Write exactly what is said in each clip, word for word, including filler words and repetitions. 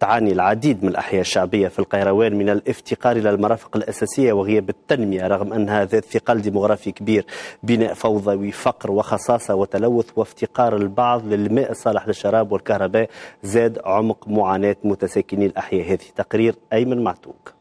تعاني العديد من الأحياء الشعبية في القيروان من الافتقار إلى المرافق الأساسية وغياب التنمية، رغم أن هذا الثقل ديموغرافي كبير، بناء فوضوي، فقر وخصاصة وتلوث وافتقار البعض للماء الصالح للشراب والكهرباء، زاد عمق معاناة متساكني الأحياء هذه. تقرير أيمن معتوق.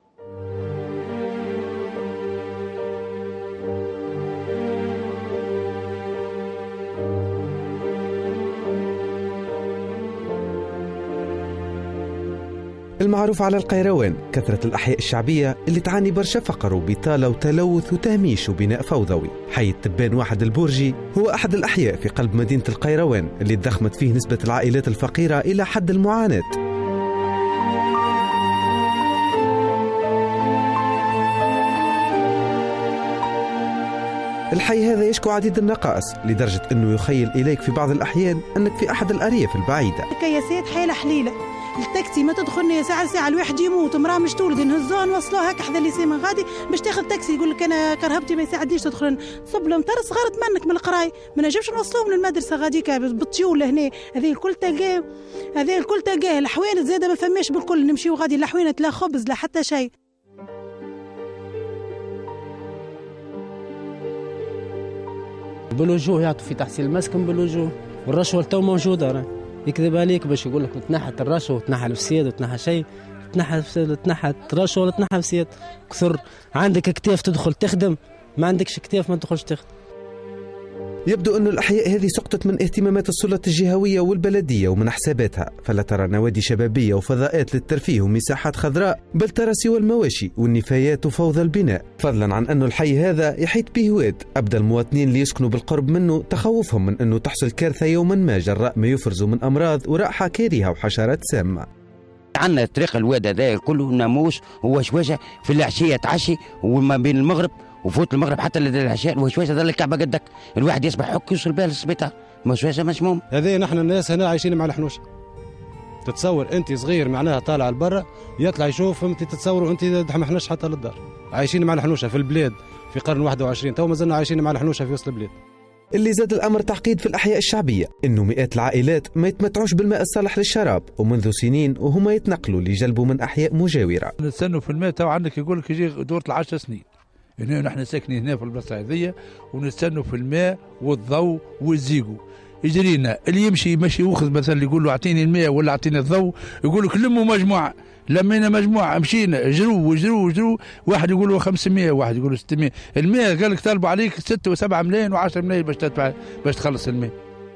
المعروف على القيروان كثرة الأحياء الشعبية اللي تعاني برشا فقر وبطالة وتلوث وتهميش وبناء فوضوي. حي التبان واحد البورجي هو أحد الأحياء في قلب مدينة القيروان اللي تضخمت فيه نسبة العائلات الفقيرة إلى حد المعاناة. الحي هذا يشكو عديد النقائص لدرجة أنه يخيل إليك في بعض الأحيان أنك في أحد الأرياف البعيدة. كياسات حيلة حليلة، التاكسي ما تدخلني ساعة ساعة، الواحد يموت، امرأة مش تولد، نهزوها نوصلوها هكا حدا اللي سيما غادي باش تاخذ تاكسي، يقول لك أنا كرهبتي ما يساعدنيش تدخل، صب لهم ترس غارت منك من القراي، ما نجمش نوصلوهم للمدرسة غاديكا بالطيول لهنا، هذه الكل تلقاه، هذه الكل تلقاه، الحوانت زادة ما فماش بالكل، نمشيو غادي الحوانت لا خبز لا حتى شيء. بالوجوه يعطوا في تحصيل المسكن بالوجوه، والرشوه تو موجوده راه يكذب عليك باش يقول لك تنحت الرشوه وتنحى الفساد وتنحى شيء، تنحى تنحى الرشوه ولا تنحى الفساد، كثر عندك كتاف تدخل تخدم، ما عندكش كتاف ما تدخلش تخدم. يبدو أن الأحياء هذه سقطت من اهتمامات السلطة الجهوية والبلدية ومن حساباتها، فلا ترى نوادي شبابية وفضاءات للترفيه ومساحات خضراء، بل ترى سوى المواشي والنفايات وفوضى البناء، فضلا عن أن الحي هذا يحيط به واد أبدى المواطنين اللي يسكنوا بالقرب منه تخوفهم من أنه تحصل كارثة يوما ما جراء ما يفرزوا من أمراض ورائحة كارهة وحشرات سامة. عندنا طريق الواد هذا كله ناموس ووشوشه، في العشية تعشي وما بين المغرب وفوت المغرب حتى للعشاء الوشوشه ظل الكعبه قدك، الواحد يصبح حك يوصل بها للسبيطار، وشوشه مسموم. هذه نحن الناس هنا عايشين مع الحنوشه. تتصور انت صغير معناها طالع لبرا يطلع يشوف، فهمتي؟ تتصوروا انت ما احناش حتى للدار، عايشين مع الحنوشه في البلاد في قرن واحد وعشرين، تو ما زلنا عايشين مع الحنوشه في وسط البلاد. اللي زاد الأمر تعقيد في الأحياء الشعبية إنه مئات العائلات ما يتمتعوش بالماء الصالح للشراب، ومنذ سنين وهما يتنقلوا لجلبوا من أحياء مجاورة. نستنوا في الماء، تو عندك يقول لك يجي دورة العشر سنين. هنا نحن ساكنين هنا في البلاصه هذيا ونستنوا في الماء والضوء والزيقو، يجرينا اللي يمشي يمشي ياخذ مثلا يقول له اعطيني الماء ولا اعطيني الضوء، يقول لك لموا مجموعه، لمينا مجموعه مشينا جروا وجروا وجروا، واحد يقول له خمسمائة واحد يقول له ستمائة، الماء قال لك طالبوا عليك ستة وسبعة ملايين وعشرة ملايين باش تدفع باش تخلص الماء.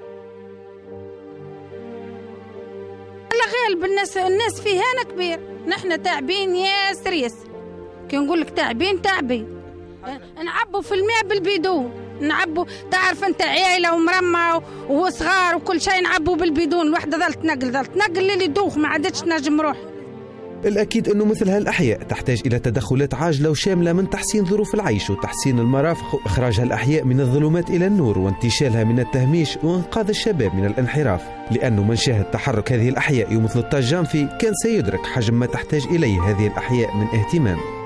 غالب الناس الناس في هنا كبير، نحن تعبين ياسر ياسر، كي نقول لك تعبين تعبين، نعبوا في الماء بالبيدون، نعبوا تعرف انت عائله ومرمى وصغار وكل شيء نعبوا بالبيدون، الوحده ظلت تنقل ظلت تنقل اللي يدوخ ما عادتش تنجم روح. الأكيد أنه مثل هالأحياء تحتاج إلى تدخلات عاجلة وشاملة من تحسين ظروف العيش وتحسين المرافق وإخراج هالأحياء من الظلمات إلى النور وانتشالها من التهميش وإنقاذ الشباب من الانحراف، لأنه من شاهد تحرك هذه الأحياء يوم ثلاثة عشر جانفي كان سيدرك حجم ما تحتاج إليه هذه الأحياء من اهتمام.